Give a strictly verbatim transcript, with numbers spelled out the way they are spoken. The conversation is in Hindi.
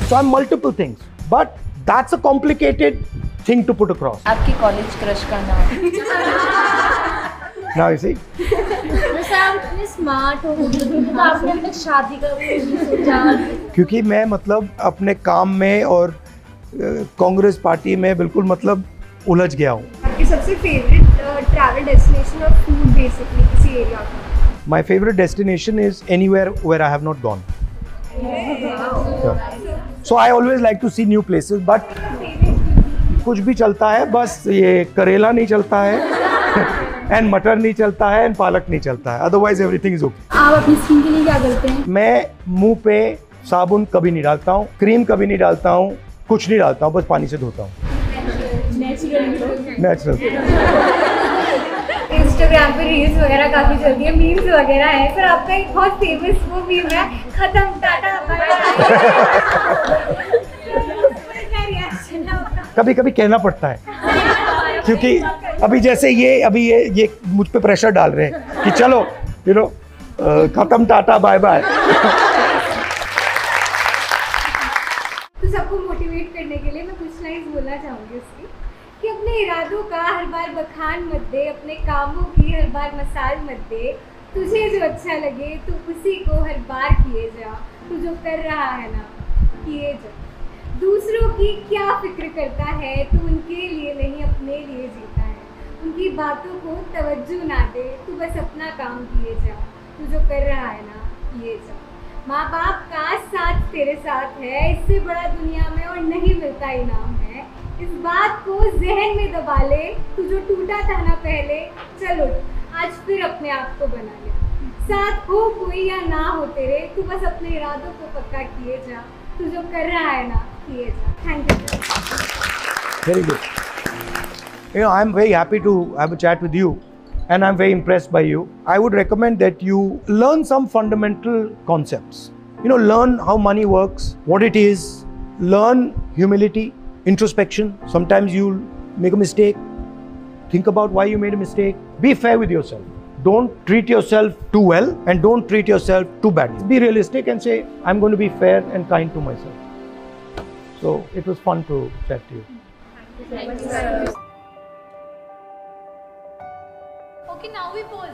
So I'm multiple things, but that's a complicated thing to put across. आपकी कॉलेज क्रश का नाम? Now you see. वैसे आप इतने स्मार्ट हो, तो आपने अपने शादी का भी सोचा? क्योंकि मैं मतलब अपने काम में और कांग्रेस पार्टी में बिल्कुल मतलब उलझ गया हूँ. आपकी सबसे फेवरेट ट्रैवल डेस्टिनेशन और फूड बेसिकली किसी एरिया का? My favorite destination is anywhere where I have not gone. Yeah. So I always like to see new places, but कुछ भी चलता है, बस ये करेला नहीं चलता है, एंड मटर नहीं चलता है, एंड पालक नहीं चलता है. Otherwise everything is okay. आप अपनी स्किन के लिए क्या करते हैं? मैं मुंह पे साबुन कभी नहीं डालता हूँ, क्रीम कभी नहीं डालता हूँ, कुछ नहीं डालता हूँ, बस पानी से धोता हूँ. नेचुरल. इंस्टाग्राम पे रील्स वगैरह काफी चलती है, मीम्स वगैरह है, पर आपका एक बहुत फेमस वो मीम है, खत्म टाटा बाय बाय. कभी कभी कहना पड़ता है, क्योंकि अभी जैसे ये अभी ये ये मुझ पे प्रेशर डाल रहे हैं कि चलो यू नो खत्म टाटा बाय बाय. तो सबको मोटिवेट करने के लिए मैं कुछ लाइन्स बोलना चाहूँगी उसकी, कि अपने इरादों का हर बार बखान मत दे, अपने कामों की हर बार मसाल मत दे, तुझे जो अच्छा लगे तू उसी को हर बार किए जा, तू जो कर रहा है ना किए जा. दूसरों की क्या फिक्र करता है, तू उनके लिए नहीं अपने लिए जीता है. उनकी बातों को तवज्जो ना दे, तू बस अपना काम किए जा, तू जो कर रहा है ना किए जा. माँ बाप का साथ तेरे साथ है, इससे बड़ा दुनिया में और नहीं मिलता इनाम है. इस बात को जहन में दबा ले, तू जो टूटा था ना पहले, चल उठ आज फिर अपने आप को बना ले. साथ हो कोई या ना हो तेरे, तू बस अपने इरादों को पक्का किए जा, तू जो कर रहा है ना किए जा. Thank you. Very good. You know, I'm very happy to have a chat with you, and I'm very impressed by you. I would recommend that you learn some fundamental concepts. You know, learn how money works, what it is, learn humility, introspection. Sometimes you'll make a mistake. Think about why you made a mistake. Be fair with yourself. Don't treat yourself too well and don't treat yourself too badly. Be realistic and say, I'm going to be fair and kind to myself. So it was fun to chat to you. Thank you, sir. Okay, now we pause.